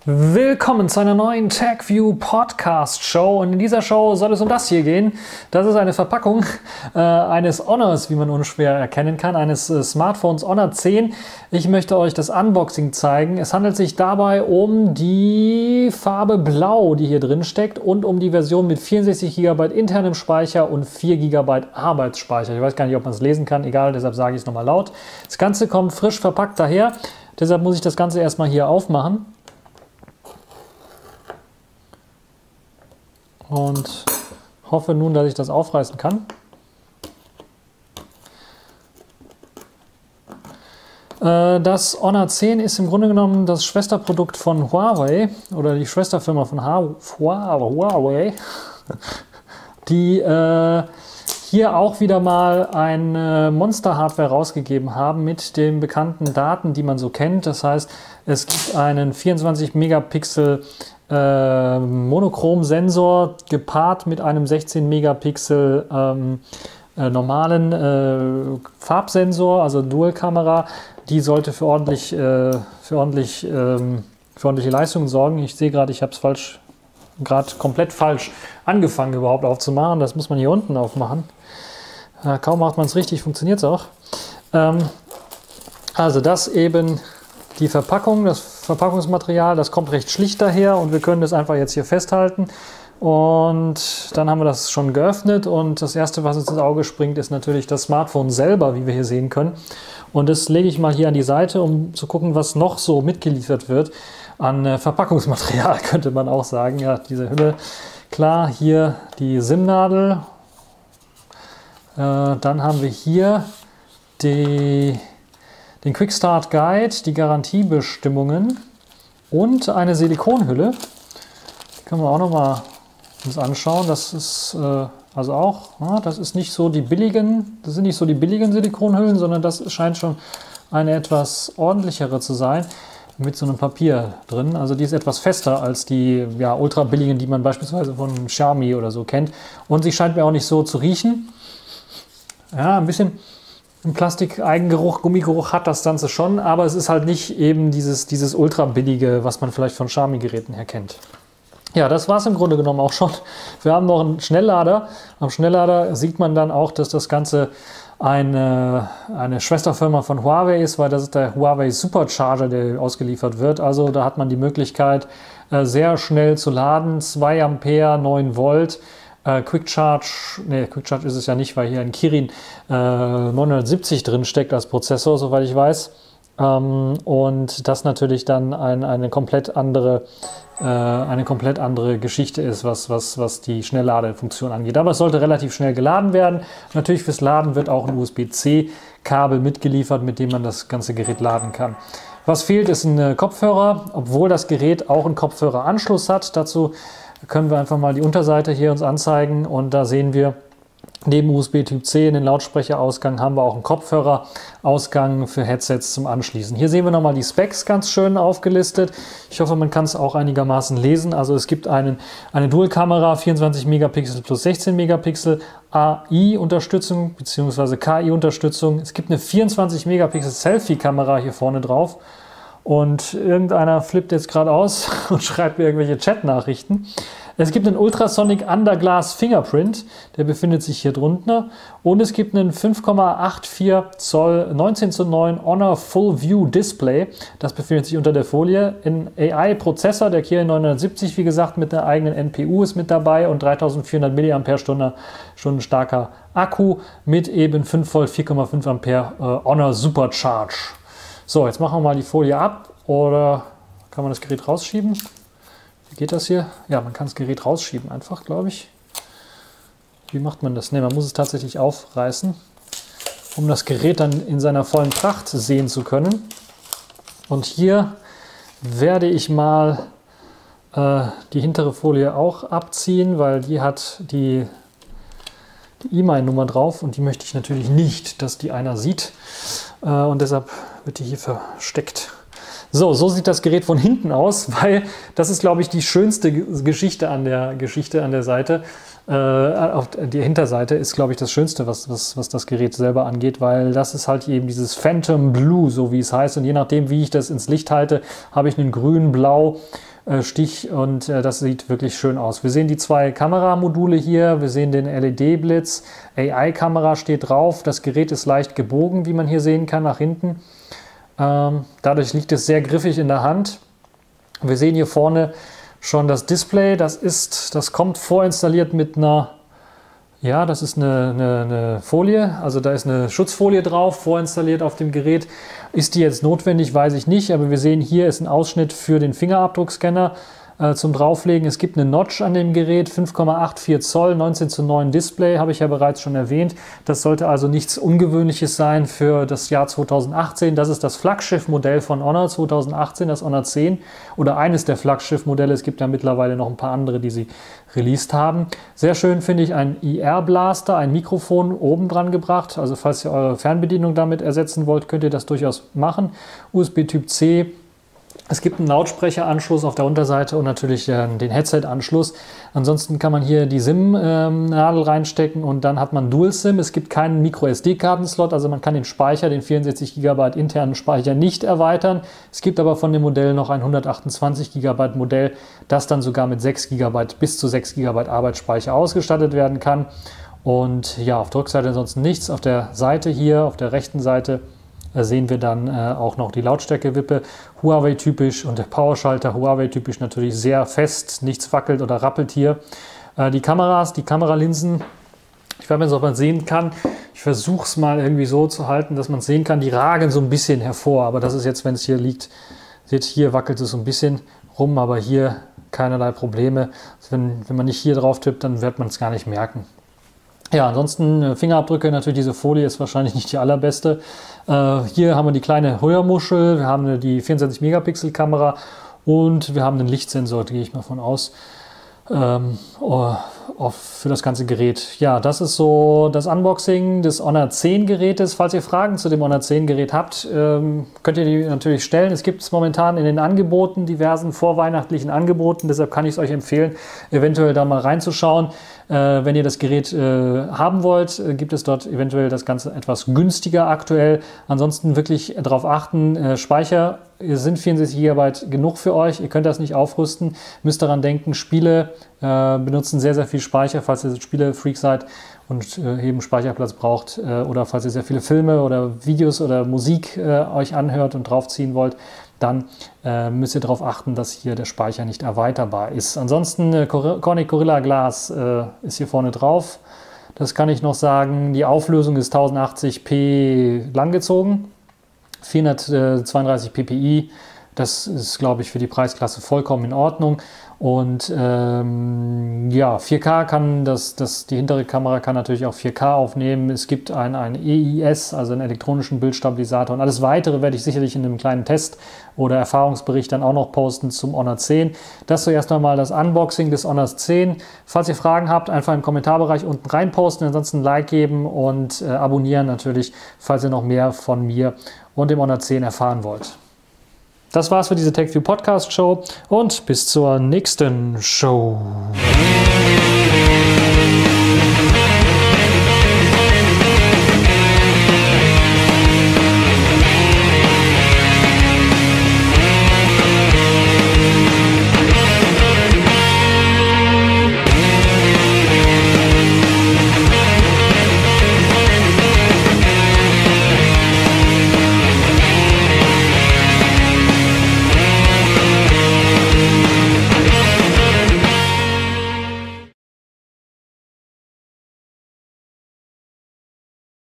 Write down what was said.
Willkommen zu einer neuen TechView Podcast Show, und in dieser Show soll es um das hier gehen. Das ist eine Verpackung eines Honors, wie man unschwer erkennen kann, eines Smartphones Honor 10. Ich möchte euch das Unboxing zeigen. Es handelt sich dabei um die Farbe Blau, die hier drin steckt, und um die Version mit 64 GB internem Speicher und 4 GB Arbeitsspeicher. Ich weiß gar nicht, ob man es lesen kann, egal, deshalb sage ich es nochmal laut. Das Ganze kommt frisch verpackt daher, deshalb muss ich das Ganze erstmal hier aufmachen. Und hoffe nun, dass ich das aufreißen kann. Das Honor 10 ist im Grunde genommen das Schwesterprodukt von Huawei oder die Schwesterfirma von Huawei, die hier auch wieder mal eine Monster-Hardware rausgegeben haben mit den bekannten Daten, die man so kennt. Das heißt, es gibt einen 24 Megapixel Monochrom-Sensor gepaart mit einem 16 Megapixel normalen Farbsensor, also Dual-Kamera. Die sollte für ordentliche Leistungen sorgen. Ich sehe gerade, ich habe es gerade komplett falsch angefangen überhaupt aufzumachen. Das muss man hier unten aufmachen. Kaum macht man es richtig, funktioniert es auch. Also das eben die Verpackung, das Verpackungsmaterial, das kommt recht schlicht daher, und wir können das einfach jetzt hier festhalten. Und dann haben wir das schon geöffnet, und das erste, was uns ins Auge springt, ist natürlich das Smartphone selber, wie wir hier sehen können. Und das lege ich mal hier an die Seite, um zu gucken, was noch so mitgeliefert wird an Verpackungsmaterial, könnte man auch sagen. Ja, diese Hülle, klar, hier die SIM-Nadel. Dann haben wir hier den Quick Start Guide, die Garantiebestimmungen und eine Silikonhülle. Die können wir auch noch mal uns anschauen. Das ist also auch, das ist nicht so die billigen, das sind nicht so die billigen Silikonhüllen, sondern das scheint schon eine etwas ordentlichere zu sein, mit so einem Papier drin. Also die ist etwas fester als die ultra billigen, die man beispielsweise von Xiaomi oder so kennt. Und sie scheint mir auch nicht so zu riechen. Ja, ein bisschen Plastik-Eigengeruch, Gummigeruch hat das Ganze schon, aber es ist halt nicht eben dieses ultra billige, was man vielleicht von Xiaomi-Geräten her kennt. Ja, das war es im Grunde genommen auch schon. Wir haben noch einen Schnelllader. Am Schnelllader sieht man dann auch, dass das Ganze eine Schwesterfirma von Huawei ist, weil das ist der Huawei Supercharger, der ausgeliefert wird. Also da hat man die Möglichkeit, sehr schnell zu laden, 2 Ampere, 9 Volt. Quick Charge ist es ja nicht, weil hier ein Kirin 970 drin steckt als Prozessor, soweit ich weiß. Und das natürlich dann eine komplett andere Geschichte ist, was die Schnellladefunktion angeht. Aber es sollte relativ schnell geladen werden. Natürlich fürs Laden wird auch ein USB-C-Kabel mitgeliefert, mit dem man das ganze Gerät laden kann. Was fehlt, ist ein Kopfhörer, obwohl das Gerät auch einen Kopfhöreranschluss hat. Dazu können wir einfach mal die Unterseite hier uns anzeigen, und da sehen wir, neben USB Typ C in den Lautsprecherausgang haben wir auch einen Kopfhörerausgang für Headsets zum Anschließen. Hier sehen wir nochmal die Specs ganz schön aufgelistet. Ich hoffe, man kann es auch einigermaßen lesen. Also es gibt eine Dual-Kamera, 24 Megapixel plus 16 Megapixel, AI-Unterstützung bzw. KI-Unterstützung. Es gibt eine 24 Megapixel Selfie-Kamera hier vorne drauf. Und irgendeiner flippt jetzt gerade aus und schreibt mir irgendwelche Chat-Nachrichten. Es gibt einen Ultrasonic Underglass Fingerprint, der befindet sich hier drunter. Und es gibt einen 5,84 Zoll 19:9 Honor Full View Display. Das befindet sich unter der Folie. Ein AI-Prozessor, der Kirin 970, wie gesagt, mit einer eigenen NPU ist mit dabei, und 3400 mAh schon starker Akku mit eben 5 Volt 4,5 Ampere Honor Supercharge. So, jetzt machen wir mal die Folie ab, oder kann man das Gerät rausschieben? Wie geht das hier? Ja, man kann das Gerät rausschieben einfach, glaube ich. Wie macht man das? Ne, man muss es tatsächlich aufreißen, um das Gerät dann in seiner vollen Pracht sehen zu können. Und hier werde ich mal die hintere Folie auch abziehen, weil die hat die E-Mail-Nummer drauf, und die möchte ich natürlich nicht, dass die einer sieht. Und deshalb wird die hier versteckt. So sieht das Gerät von hinten aus, weil das ist, glaube ich, die schönste Geschichte an der Seite. Auf die Hinterseite ist, glaube ich, das Schönste, was das Gerät selber angeht, weil das ist halt eben dieses Phantom Blue, so wie es heißt. Und je nachdem, wie ich das ins Licht halte, habe ich einen grün, blau Stich und das sieht wirklich schön aus. Wir sehen die 2 Kameramodule hier, wir sehen den LED-Blitz, AI-Kamera steht drauf, das Gerät ist leicht gebogen, wie man hier sehen kann, nach hinten. Dadurch liegt es sehr griffig in der Hand. Wir sehen hier vorne schon das Display, das kommt vorinstalliert mit einer, ja, das ist eine Folie, also da ist eine Schutzfolie drauf, vorinstalliert auf dem Gerät. Ist die jetzt notwendig, weiß ich nicht, aber wir sehen, hier ist ein Ausschnitt für den Fingerabdruckscanner zum Drauflegen. Es gibt eine Notch an dem Gerät, 5,84 Zoll, 19:9 Display, habe ich ja bereits schon erwähnt. Das sollte also nichts Ungewöhnliches sein für das Jahr 2018. Das ist das Flaggschiff-Modell von Honor 2018, das Honor 10 oder eines der Flaggschiff-Modelle. Es gibt ja mittlerweile noch ein paar andere, die sie released haben. Sehr schön finde ich ein IR-Blaster, ein Mikrofon oben dran gebracht. Also falls ihr eure Fernbedienung damit ersetzen wollt, könnt ihr das durchaus machen. USB Typ C. Es gibt einen Lautsprecheranschluss auf der Unterseite und natürlich den Headset-Anschluss. Ansonsten kann man hier die SIM-Nadel reinstecken und dann hat man Dual-SIM. Es gibt keinen Micro-SD-Kartenslot, also man kann den Speicher, den 64 GB internen Speicher nicht erweitern. Es gibt aber von dem Modell noch ein 128 GB Modell, das dann sogar mit 6 GB bis zu 6 GB Arbeitsspeicher ausgestattet werden kann. Und ja, auf der Rückseite ansonsten nichts. Auf der Seite hier, auf der rechten Seite, sehen wir dann auch noch die Lautstärkewippe, Huawei-typisch und der Powerschalter, Huawei-typisch natürlich sehr fest, nichts wackelt oder rappelt hier. Die Kameras, die Kameralinsen, ich weiß nicht, ob man sehen kann, ich versuche es mal irgendwie so zu halten, dass man es sehen kann, die ragen so ein bisschen hervor, aber das ist jetzt, wenn es hier liegt, seht, hier wackelt es so ein bisschen rum, aber hier keinerlei Probleme. Also wenn man nicht hier drauf tippt, dann wird man es gar nicht merken. Ja, ansonsten Fingerabdrücke, natürlich diese Folie ist wahrscheinlich nicht die allerbeste. Hier haben wir die kleine Heuermuschel, wir haben die 24 Megapixel Kamera und wir haben einen Lichtsensor, gehe ich mal von aus, für das ganze Gerät. Ja, das ist so das Unboxing des Honor 10 Gerätes. Falls ihr Fragen zu dem Honor 10 Gerät habt, könnt ihr die natürlich stellen. Es gibt es momentan in den Angeboten, diversen vorweihnachtlichen Angeboten. Deshalb kann ich es euch empfehlen, eventuell da mal reinzuschauen. Wenn ihr das Gerät haben wollt, gibt es dort eventuell das Ganze etwas günstiger aktuell. Ansonsten wirklich darauf achten, Speicher sind 64 GB genug für euch. Ihr könnt das nicht aufrüsten. Müsst daran denken, Spiele benutzen sehr, sehr viel Speicher, falls ihr Spiele-Freak seid und eben Speicherplatz braucht oder falls ihr sehr viele Filme oder Videos oder Musik euch anhört und draufziehen wollt, dann müsst ihr darauf achten, dass hier der Speicher nicht erweiterbar ist. Ansonsten Corning Gorilla Glass ist hier vorne drauf. Das kann ich noch sagen. Die Auflösung ist 1080p langgezogen, 432 ppi. Das ist, glaube ich, für die Preisklasse vollkommen in Ordnung. Und ja, 4K kann die hintere Kamera kann natürlich auch 4K aufnehmen. Es gibt ein EIS, also einen elektronischen Bildstabilisator. Und alles Weitere werde ich sicherlich in einem kleinen Test oder Erfahrungsbericht dann auch noch posten zum Honor 10. Das zuerst einmal das Unboxing des Honor 10. Falls ihr Fragen habt, einfach im Kommentarbereich unten rein posten. Ansonsten ein Like geben und abonnieren natürlich, falls ihr noch mehr von mir und dem Honor 10 erfahren wollt. Das war's für diese TechView Podcast Show und bis zur nächsten Show.